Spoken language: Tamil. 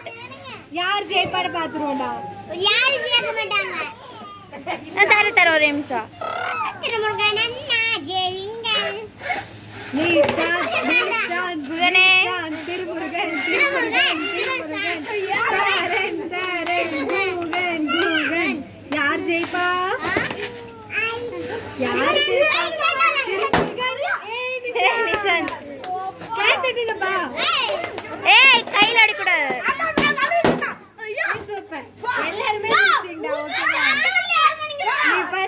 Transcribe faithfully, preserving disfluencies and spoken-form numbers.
யார் ஜெயிப்பாட பாத்துருவோம்டா. யாரும் ஜெயிக்க மாட்டாங்க. நான் தர தர ஒரு நிமிஷம். திருமுருகன் அண்ணா ஜெயிங்க. நீதான் நீதான் முருகனே. திருமுருகன் திருமுருகன் திருமுருகன் சரண் சரண் முருகன் முருகன். யார் ஜெயிப்பா? யார் ஜெயிப்பா? திருமுருகன். ஏய் நிஷான் கேட்டுட்டீங்கப்பா. ஏய் கையில அடிக்கூடாது. சூப்பர். எல்லாரும் ஜெயிச்சிட்டீங்க. ஓகே